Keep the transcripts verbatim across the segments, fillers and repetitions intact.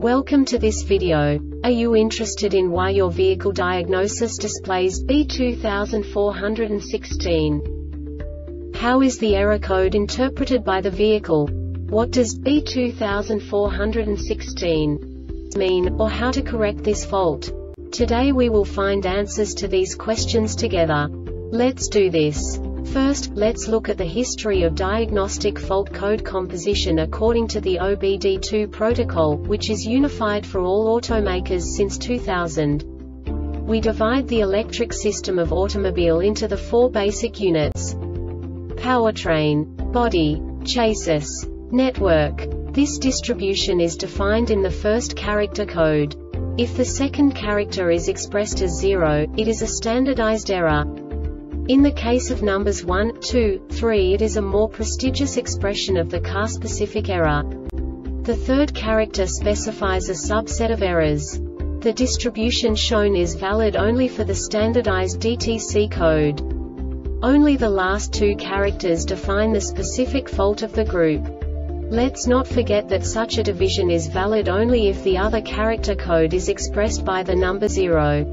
Welcome to this video. Are you interested in why your vehicle diagnosis displays B two four one six? How is the error code interpreted by the vehicle? What does B two four one six mean, or how to correct this fault? Today we will find answers to these questions together. Let's do this. First, let's look at the history of diagnostic fault code composition according to the O B D two protocol, which is unified for all automakers since two thousand. We divide the electric system of automobile into the four basic units: powertrain, body, chassis, network. This distribution is defined in the first character code. If the second character is expressed as zero, it is a standardized error. In the case of numbers one, two, three, it is a more prestigious expression of the car-specific error. The third character specifies a subset of errors. The distribution shown is valid only for the standardized D T C code. Only the last two characters define the specific fault of the group. Let's not forget that such a division is valid only if the other character code is expressed by the number zero.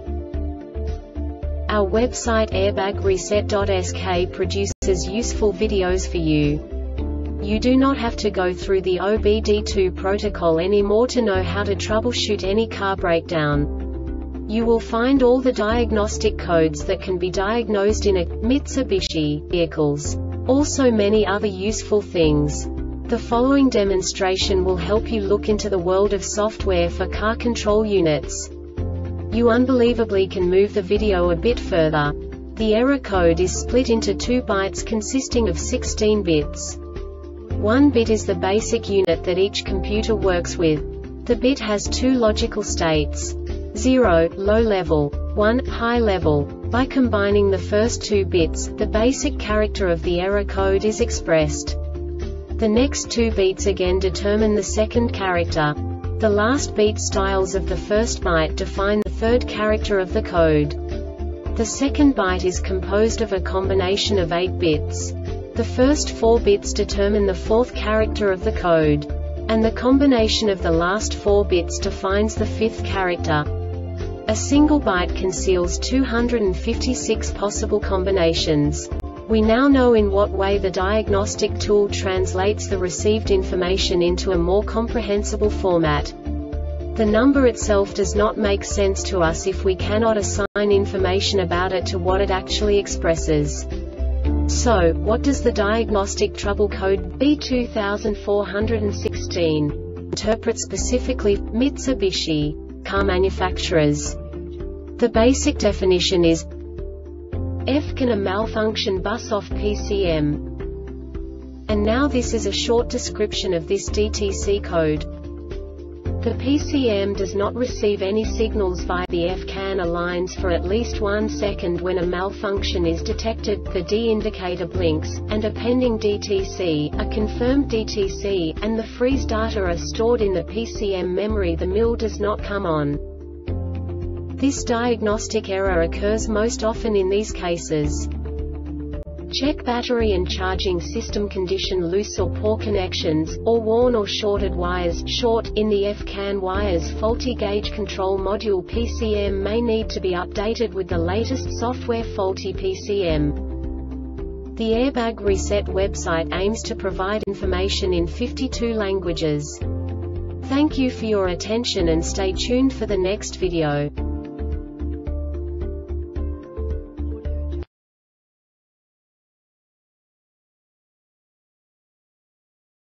Our website airbag reset dot S K produces useful videos for you. You do not have to go through the O B D two protocol anymore to know how to troubleshoot any car breakdown. You will find all the diagnostic codes that can be diagnosed in a Mitsubishi vehicles. Also many other useful things. The following demonstration will help you look into the world of software for car control units. You unbelievably can move the video a bit further. The error code is split into two bytes consisting of sixteen bits. One bit is the basic unit that each computer works with. The bit has two logical states: zero, low level, one, high level. By combining the first two bits, the basic character of the error code is expressed. The next two bits again determine the second character. The last beat styles of the first byte define the third character of the code. The second byte is composed of a combination of eight bits. The first four bits determine the fourth character of the code. And the combination of the last four bits defines the fifth character. A single byte conceals two hundred fifty-six possible combinations. We now know in what way the diagnostic tool translates the received information into a more comprehensible format. The number itself does not make sense to us if we cannot assign information about it to what it actually expresses. So, what does the diagnostic trouble code B two four one six interpret specifically for Mitsubishi car manufacturers? The basic definition is: F can a malfunction bus off P C M. And now this is a short description of this D T C code. The P C M does not receive any signals via the F CAN lines for at least one second when a malfunction is detected, the D indicator blinks, and a pending D T C, a confirmed D T C, and the freeze data are stored in the P C M memory. The mill does not come on. This diagnostic error occurs most often in these cases: check battery and charging system condition, loose or poor connections, or worn or shorted wires. Short in the F CAN wires, faulty gauge control module. P C M may need to be updated with the latest software. Faulty P C M. The Airbag Reset website aims to provide information in fifty-two languages. Thank you for your attention and stay tuned for the next video.